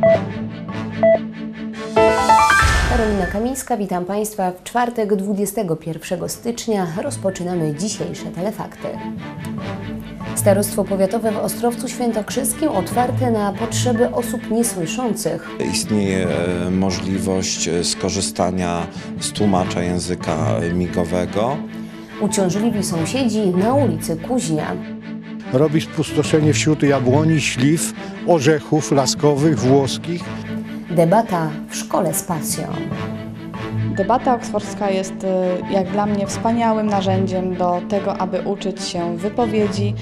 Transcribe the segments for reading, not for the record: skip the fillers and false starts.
Karolina Kamińska, witam Państwa. W czwartek 21 stycznia rozpoczynamy dzisiejsze telefakty. Starostwo powiatowe w Ostrowcu Świętokrzyskim otwarte na potrzeby osób niesłyszących. Istnieje możliwość skorzystania z tłumacza języka migowego. Uciążliwi sąsiedzi na ulicy Kuźnia. Robi spustoszenie wśród jabłoni, śliw, orzechów laskowych, włoskich. Debata w szkole z pasją. Debata oksfordzka jest jak dla mnie wspaniałym narzędziem do tego, aby uczyć się wypowiedzi.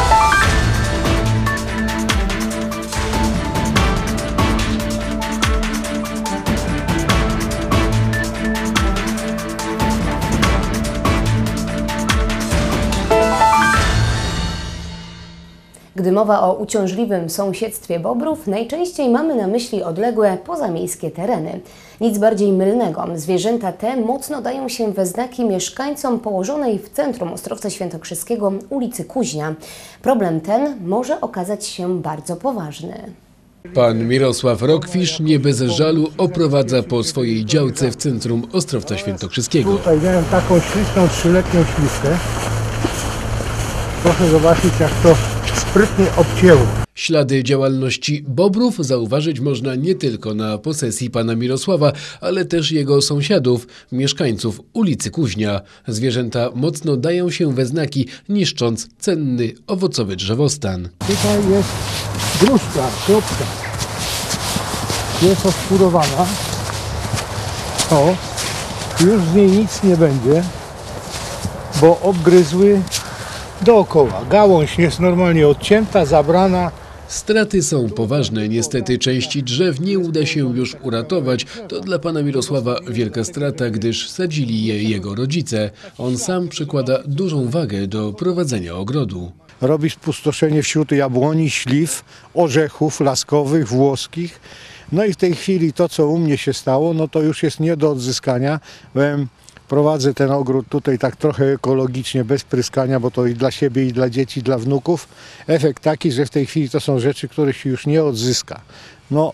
Gdy mowa o uciążliwym sąsiedztwie bobrów, najczęściej mamy na myśli odległe, pozamiejskie tereny. Nic bardziej mylnego. Zwierzęta te mocno dają się we znaki mieszkańcom położonej w centrum Ostrowca Świętokrzyskiego ulicy Kuźnia. Problem ten może okazać się bardzo poważny. Pan Mirosław Rokwisz nie bez żalu oprowadza po swojej działce w centrum Ostrowca Świętokrzyskiego. Tutaj miałem taką śliczną, 3-letnią śliwkę. Proszę zobaczyć, jak to sprytnie obcięło. Ślady działalności bobrów zauważyć można nie tylko na posesji pana Mirosława, ale też jego sąsiadów, mieszkańców ulicy Kuźnia. Zwierzęta mocno dają się we znaki, niszcząc cenny owocowy drzewostan. Tutaj jest gruszka, kropka. Jest oskurowana. O, już z niej nic nie będzie, bo obgryzły dookoła. Gałąź jest normalnie odcięta, zabrana. Straty są poważne. Niestety części drzew nie uda się już uratować. To dla pana Mirosława wielka strata, gdyż sadzili je jego rodzice. On sam przykłada dużą wagę do prowadzenia ogrodu. Robi spustoszenie wśród jabłoni, śliw, orzechów laskowych, włoskich. No i w tej chwili to, co u mnie się stało, no to już jest nie do odzyskania. Prowadzę ten ogród tutaj tak trochę ekologicznie, bez pryskania, bo to i dla siebie, i dla dzieci, i dla wnuków. Efekt taki, że w tej chwili to są rzeczy, których się już nie odzyska. No,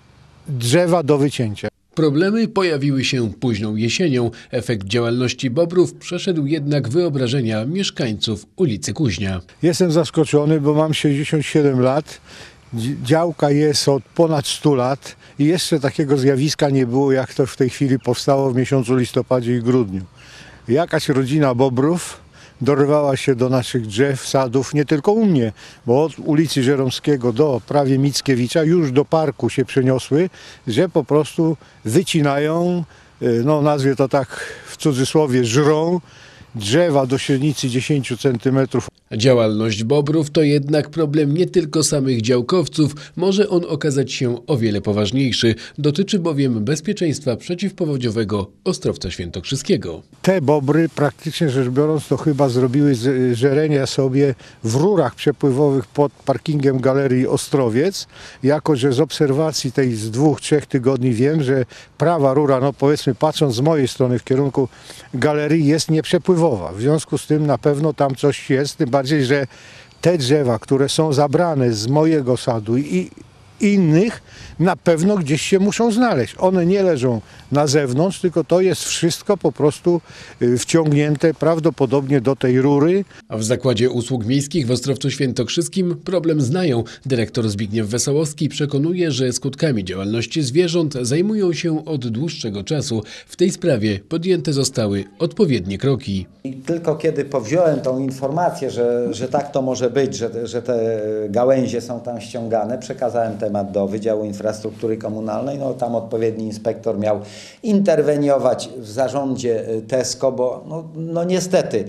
drzewa do wycięcia. Problemy pojawiły się późną jesienią. Efekt działalności bobrów przeszedł jednak wyobrażenia mieszkańców ulicy Kuźnia. Jestem zaskoczony, bo mam 67 lat. Działka jest od ponad 100 lat i jeszcze takiego zjawiska nie było, jak to w tej chwili powstało w miesiącu listopadzie i grudniu. Jakaś rodzina bobrów dorywała się do naszych drzew, sadów, nie tylko u mnie, bo od ulicy Żeromskiego do prawie Mickiewicza już do parku się przeniosły, że po prostu wycinają, no nazwie to tak w cudzysłowie, żrą drzewa do średnicy 10 cm. Działalność bobrów to jednak problem nie tylko samych działkowców, może on okazać się o wiele poważniejszy. Dotyczy bowiem bezpieczeństwa przeciwpowodziowego Ostrowca Świętokrzyskiego. Te bobry, praktycznie rzecz biorąc, to chyba zrobiły żerenia sobie w rurach przepływowych pod parkingiem Galerii Ostrowiec. Jako że z obserwacji tej z 2-3 tygodni wiem, że prawa rura, no powiedzmy patrząc z mojej strony w kierunku galerii, jest nieprzepływowa. W związku z tym na pewno tam coś jest, tym bardziej, że te drzewa, które są zabrane z mojego sadu i innych, na pewno gdzieś się muszą znaleźć. One nie leżą na zewnątrz, tylko to jest wszystko po prostu wciągnięte prawdopodobnie do tej rury. A w Zakładzie Usług Miejskich w Ostrowcu Świętokrzyskim problem znają. Dyrektor Zbigniew Wesołowski przekonuje, że skutkami działalności zwierząt zajmują się od dłuższego czasu. W tej sprawie podjęte zostały odpowiednie kroki. I tylko kiedy powziąłem tą informację, że tak to może być, że te gałęzie są tam ściągane, przekazałem temat do Wydziału Infrastruktury Komunalnej. No, tam odpowiedni inspektor miał interweniować w zarządzie Tesco, bo no niestety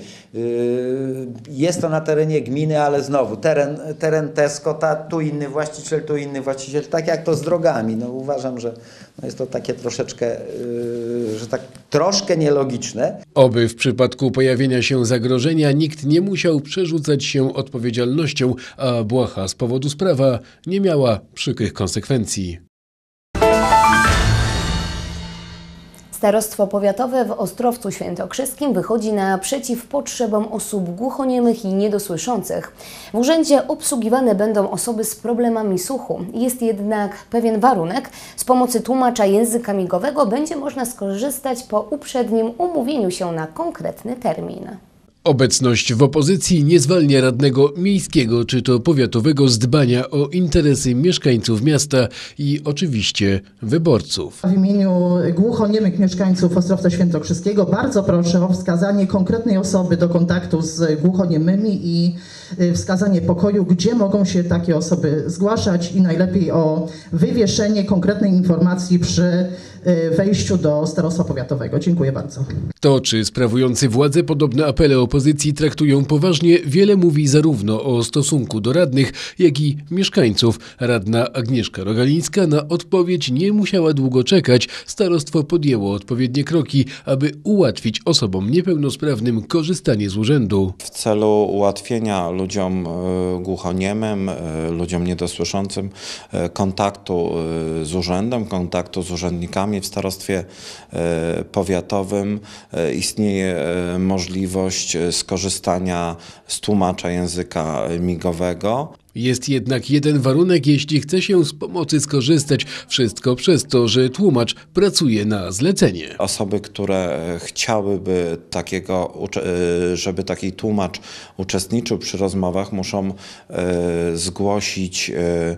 jest to na terenie gminy, ale znowu teren Tesco, tu inny właściciel, tak jak to z drogami. No, uważam, że jest to takie troszeczkę, że tak troszkę nielogiczne. Oby w przypadku pojawienia się zagrożenia nikt nie musiał przerzucać się odpowiedzialnością, a błaha z powodu sprawa nie miała przykrych konsekwencji. Starostwo Powiatowe w Ostrowcu Świętokrzyskim wychodzi naprzeciw potrzebom osób głuchoniemych i niedosłyszących. W urzędzie obsługiwane będą osoby z problemami słuchu. Jest jednak pewien warunek. Z pomocy tłumacza języka migowego będzie można skorzystać po uprzednim umówieniu się na konkretny termin. Obecność w opozycji nie zwalnia radnego miejskiego czy to powiatowego z dbania o interesy mieszkańców miasta i oczywiście wyborców. W imieniu głuchoniemych mieszkańców Ostrowca Świętokrzyskiego bardzo proszę o wskazanie konkretnej osoby do kontaktu z głuchoniemymi i wskazanie pokoju, gdzie mogą się takie osoby zgłaszać i najlepiej o wywieszenie konkretnej informacji przy wejściu do starostwa powiatowego. Dziękuję bardzo. To, czy sprawujący władzę podobne apele opozycji traktują poważnie, wiele mówi zarówno o stosunku do radnych, jak i mieszkańców. Radna Agnieszka Rogalińska na odpowiedź nie musiała długo czekać. Starostwo podjęło odpowiednie kroki, aby ułatwić osobom niepełnosprawnym korzystanie z urzędu. W celu ułatwienia ludziom głuchoniemym, ludziom niedosłyszącym kontaktu z urzędem, kontaktu z urzędnikami w starostwie powiatowym istnieje możliwość skorzystania z tłumacza języka migowego. Jest jednak jeden warunek, jeśli chce się z pomocy skorzystać. Wszystko przez to, że tłumacz pracuje na zlecenie. Osoby, które chciałyby żeby taki tłumacz uczestniczył przy rozmowach, muszą zgłosić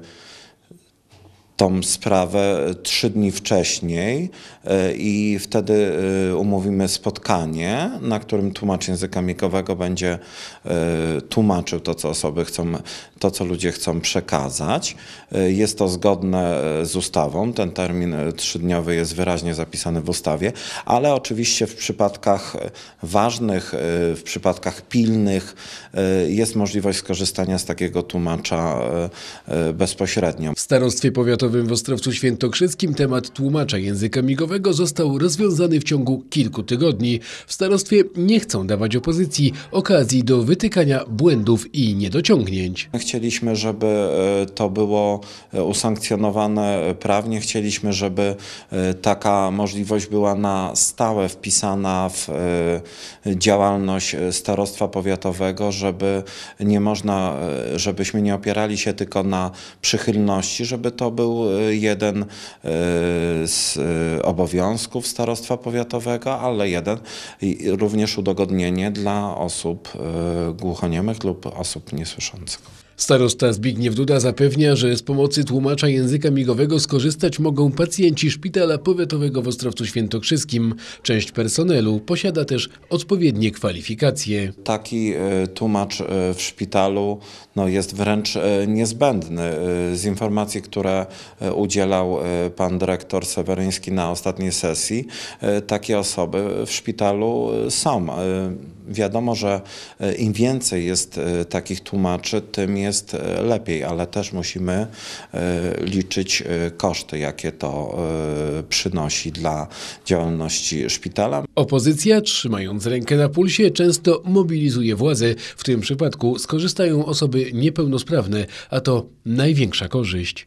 tą sprawę 3 dni wcześniej i wtedy umówimy spotkanie, na którym tłumacz języka migowego będzie tłumaczył to, co osoby chcą, to, co ludzie chcą przekazać. Jest to zgodne z ustawą. Ten termin 3-dniowy jest wyraźnie zapisany w ustawie, ale oczywiście w przypadkach ważnych, w przypadkach pilnych jest możliwość skorzystania z takiego tłumacza bezpośrednio. W Starostwie Powiatowym w Ostrowcu Świętokrzyskim temat tłumacza języka migowego został rozwiązany w ciągu kilku tygodni. W starostwie nie chcą dawać opozycji okazji do wytykania błędów i niedociągnięć. Chcieliśmy, żeby to było usankcjonowane prawnie. Chcieliśmy, żeby taka możliwość była na stałe wpisana w działalność Starostwa Powiatowego, żebyśmy nie opierali się tylko na przychylności, żeby to był jeden z obowiązków Starostwa Powiatowego, ale również udogodnienie dla osób głuchoniemych lub osób niesłyszących. Starosta Zbigniew Duda zapewnia, że z pomocy tłumacza języka migowego skorzystać mogą pacjenci Szpitala Powiatowego w Ostrowcu Świętokrzyskim. Część personelu posiada też odpowiednie kwalifikacje. Taki tłumacz w szpitalu jest wręcz niezbędny. Z informacji, które udzielał pan dyrektor Seweryński na ostatniej sesji, takie osoby w szpitalu są. Wiadomo, że im więcej jest takich tłumaczy, tym jest lepiej, ale też musimy liczyć koszty, jakie to przynosi dla działalności szpitala. Opozycja, trzymając rękę na pulsie, często mobilizuje władzę. W tym przypadku skorzystają osoby niepełnosprawne, a to największa korzyść.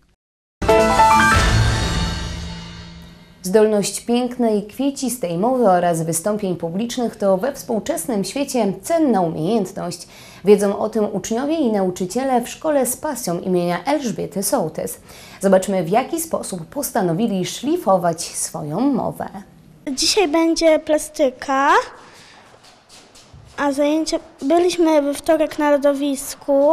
Zdolność pięknej, kwiecistej mowy oraz wystąpień publicznych to we współczesnym świecie cenna umiejętność. Wiedzą o tym uczniowie i nauczyciele w Szkole z Pasją imienia Elżbiety Sołtys. Zobaczmy, w jaki sposób postanowili szlifować swoją mowę. Dzisiaj będzie plastyka, a zajęcia... Byliśmy we wtorek na lodowisku,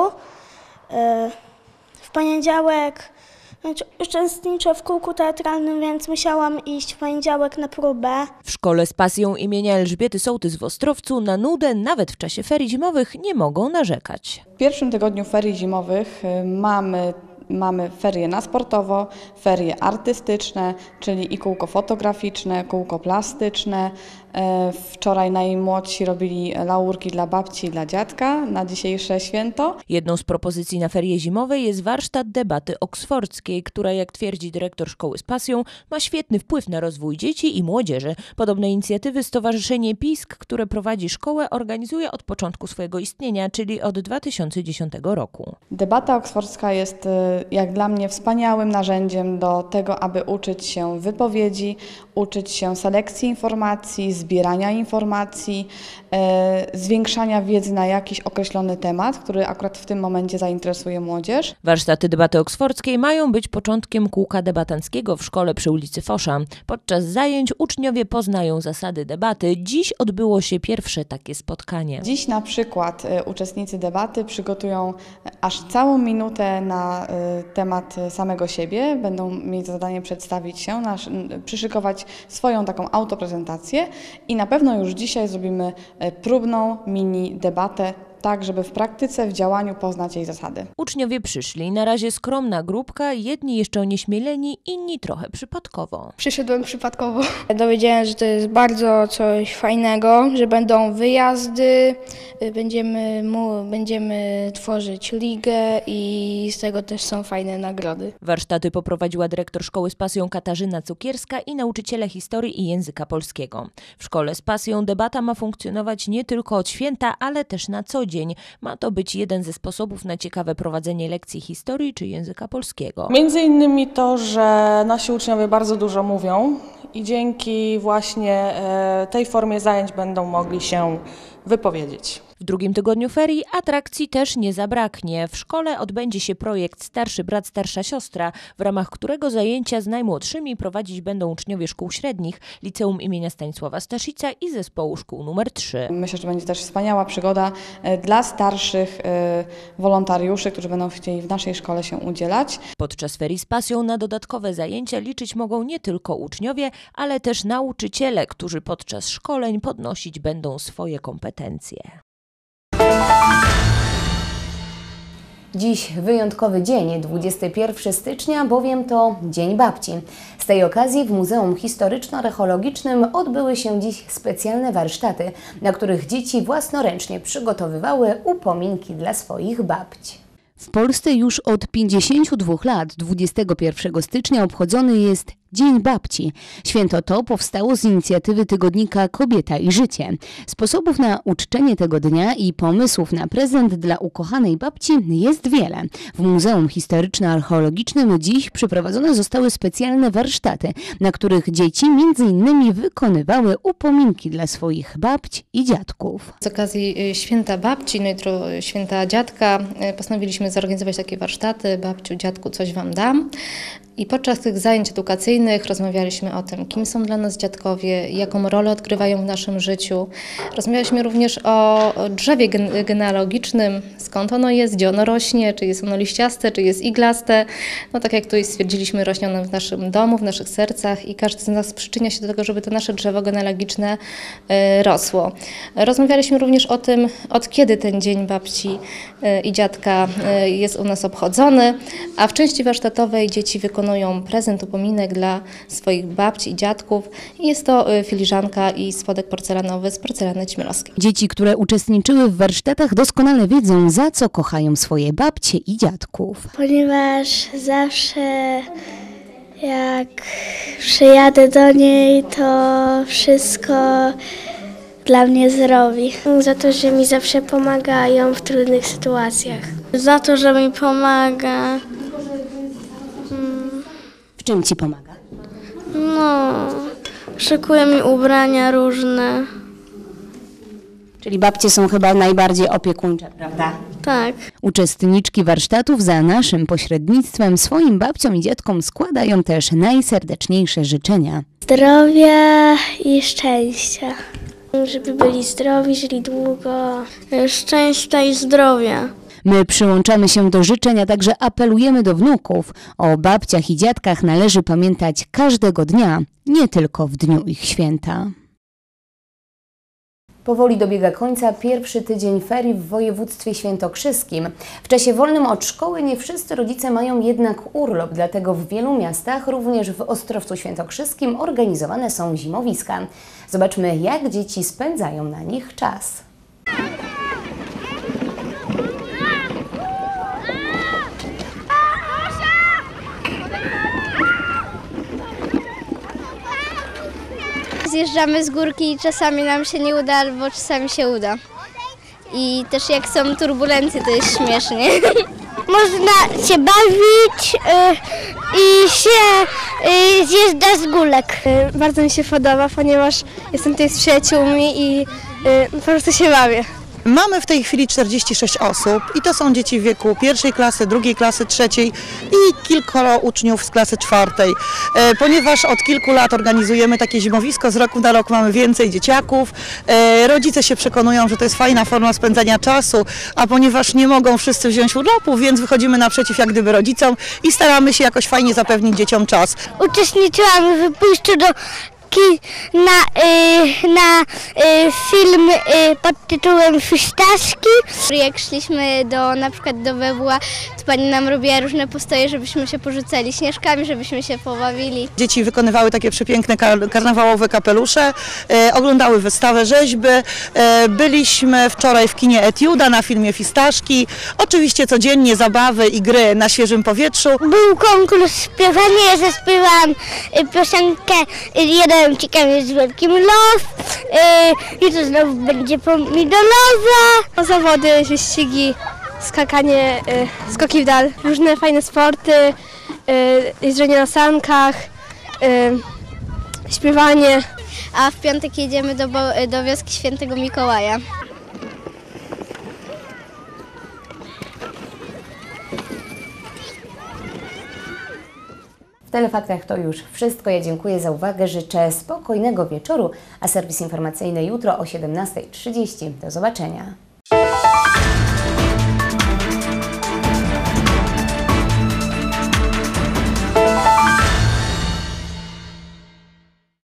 w poniedziałek uczestniczę w kółku teatralnym, więc musiałam iść w poniedziałek na próbę. W Szkole z Pasją imienia Elżbiety Sołtys w Ostrowcu na nudę nawet w czasie ferii zimowych nie mogą narzekać. W pierwszym tygodniu ferii zimowych mamy ferie na sportowo, ferie artystyczne, czyli i kółko fotograficzne, kółko plastyczne, Wczoraj najmłodsi robili laurki dla babci i dla dziadka na dzisiejsze święto. Jedną z propozycji na ferie zimowe jest warsztat debaty oksfordzkiej, która, jak twierdzi dyrektor Szkoły z Pasją, ma świetny wpływ na rozwój dzieci i młodzieży. Podobne inicjatywy Stowarzyszenie PISK, które prowadzi szkołę, organizuje od początku swojego istnienia, czyli od 2010 roku. Debata oksfordzka jest jak dla mnie wspaniałym narzędziem do tego, aby uczyć się wypowiedzi, uczyć się selekcji informacji, zbierania informacji, zwiększania wiedzy na jakiś określony temat, który akurat w tym momencie zainteresuje młodzież. Warsztaty debaty oksfordzkiej mają być początkiem kółka debatanckiego w szkole przy ulicy Fosza. Podczas zajęć uczniowie poznają zasady debaty. Dziś odbyło się pierwsze takie spotkanie. Dziś na przykład uczestnicy debaty przygotują aż całą minutę na temat samego siebie. Będą mieć zadanie przedstawić się, przyszykować swoją taką autoprezentację i na pewno już dzisiaj zrobimy próbną mini debatę, tak żeby w praktyce, w działaniu poznać jej zasady. Uczniowie przyszli, na razie skromna grupka, jedni jeszcze onieśmieleni, inni trochę przypadkowo. Przyszedłem przypadkowo. Dowiedziałem, że to jest bardzo coś fajnego, że będą wyjazdy, będziemy tworzyć ligę i z tego też są fajne nagrody. Warsztaty poprowadziła dyrektor Szkoły z Pasją Katarzyna Cukierska i nauczyciele historii i języka polskiego. W Szkole z Pasją debata ma funkcjonować nie tylko od święta, ale też na co dzień. Ma to być jeden ze sposobów na ciekawe prowadzenie lekcji historii czy języka polskiego. Między innymi to, że nasi uczniowie bardzo dużo mówią i dzięki właśnie tej formie zajęć będą mogli się wypowiedzieć. W drugim tygodniu ferii atrakcji też nie zabraknie. W szkole odbędzie się projekt Starszy brat, starsza siostra, w ramach którego zajęcia z najmłodszymi prowadzić będą uczniowie szkół średnich, Liceum imienia Stanisława Staszica i Zespołu Szkół nr 3. Myślę, że będzie też wspaniała przygoda dla starszych wolontariuszy, którzy będą chcieli w naszej szkole się udzielać. Podczas ferii z Pasją na dodatkowe zajęcia liczyć mogą nie tylko uczniowie, ale też nauczyciele, którzy podczas szkoleń podnosić będą swoje kompetencje. Dziś wyjątkowy dzień, 21 stycznia, bowiem to Dzień Babci. Z tej okazji w Muzeum Historyczno-Archeologicznym odbyły się dziś specjalne warsztaty, na których dzieci własnoręcznie przygotowywały upominki dla swoich babci. W Polsce już od 52 lat, 21 stycznia obchodzony jest Dzień Babci. Święto to powstało z inicjatywy tygodnika Kobieta i Życie. Sposobów na uczczenie tego dnia i pomysłów na prezent dla ukochanej babci jest wiele. W Muzeum Historyczno-Archeologicznym dziś przeprowadzone zostały specjalne warsztaty, na których dzieci m.in. wykonywały upominki dla swoich babć i dziadków. Z okazji Święta Babci, no jutro Święta Dziadka, postanowiliśmy zorganizować takie warsztaty. Babciu, dziadku, coś wam dam. I podczas tych zajęć edukacyjnych rozmawialiśmy o tym, kim są dla nas dziadkowie, jaką rolę odgrywają w naszym życiu. Rozmawialiśmy również o drzewie genealogicznym, skąd ono jest, gdzie ono rośnie, czy jest ono liściaste, czy jest iglaste. No tak jak tutaj stwierdziliśmy, rośnie ono w naszym domu, w naszych sercach i każdy z nas przyczynia się do tego, żeby to nasze drzewo genealogiczne rosło. Rozmawialiśmy również o tym, od kiedy ten Dzień Babci i Dziadka jest u nas obchodzony, a w części warsztatowej dzieci wykonują prezent, upominek dla swoich babci i dziadków. Jest to filiżanka i spodek porcelanowy z porcelany ćmielowskiej. Dzieci, które uczestniczyły w warsztatach, doskonale wiedzą, za co kochają swoje babcie i dziadków. Ponieważ zawsze jak przyjadę do niej, to wszystko dla mnie zrobi. Za to, że mi zawsze pomagają w trudnych sytuacjach. Za to, że mi pomaga. W czym ci pomaga? No, szykuje mi ubrania różne. Czyli babcie są chyba najbardziej opiekuńcze, prawda? Tak. Uczestniczki warsztatów za naszym pośrednictwem swoim babciom i dziadkom składają też najserdeczniejsze życzenia. Zdrowia i szczęścia. Żeby byli zdrowi, żyli długo. Szczęścia i zdrowia. My przyłączamy się do życzeń, a także apelujemy do wnuków. O babciach i dziadkach należy pamiętać każdego dnia, nie tylko w dniu ich święta. Powoli dobiega końca pierwszy tydzień ferii w województwie świętokrzyskim. W czasie wolnym od szkoły nie wszyscy rodzice mają jednak urlop, dlatego w wielu miastach, również w Ostrowcu Świętokrzyskim, organizowane są zimowiska. Zobaczmy, jak dzieci spędzają na nich czas. Zjeżdżamy z górki i czasami nam się nie uda, albo czasami się uda. I też jak są turbulencje, to jest śmiesznie. Można się bawić i się zjeżdża z górek. Bardzo mi się podoba, ponieważ jestem tutaj z przyjaciółmi i po prostu się bawię. Mamy w tej chwili 46 osób i to są dzieci w wieku pierwszej klasy, drugiej klasy, trzeciej i kilkoro uczniów z klasy czwartej. Ponieważ od kilku lat organizujemy takie zimowisko, z roku na rok mamy więcej dzieciaków. Rodzice się przekonują, że to jest fajna forma spędzania czasu, a ponieważ nie mogą wszyscy wziąć urlopu, więc wychodzimy naprzeciw jak gdyby rodzicom i staramy się jakoś fajnie zapewnić dzieciom czas. Uczestniczyłam w pójściu do na film pod tytułem Fistaszki. Jak szliśmy na przykład do WWA, to pani nam robiła różne postoje, żebyśmy się porzucali śnieżkami, żebyśmy się pobawili. Dzieci wykonywały takie przepiękne karnawałowe kapelusze, oglądały wystawę rzeźby. Byliśmy wczoraj w kinie Etiuda na filmie Fistaszki. Oczywiście codziennie zabawy i gry na świeżym powietrzu. Był konkurs śpiewania, ja zaśpiewałam piosenkę Jeden ciekawy jest wielkim los, i to znowu będzie pomidorowa. Zawody, wyścigi, skakanie, skoki w dal, różne fajne sporty, jeżdżenie na sankach, śpiewanie. A w piątek jedziemy do wioski Świętego Mikołaja. W Telefaktach to już wszystko. Ja dziękuję za uwagę, życzę spokojnego wieczoru, a serwis informacyjny jutro o 17:30. Do zobaczenia.